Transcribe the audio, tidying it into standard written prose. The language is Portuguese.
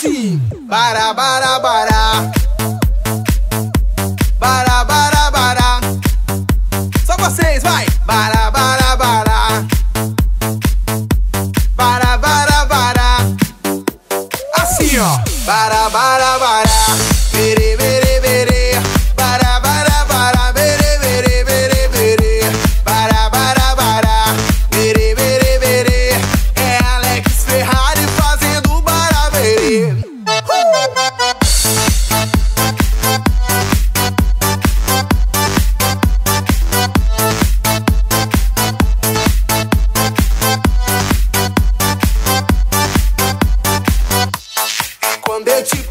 assim. Bara, bara, bara. Bara, bara, bara. Só vocês, vai. Bara, bara, bara. Bara, bara, bara. Assim, ó. Bara, bara, bara. Bere, bere, bere. Bara, bara, bara. Bere, bere, bere, bere. Bara, bara, bara. Bere, bere, bere. É Alex Ferrari fazendo bara, bere. Quando eu te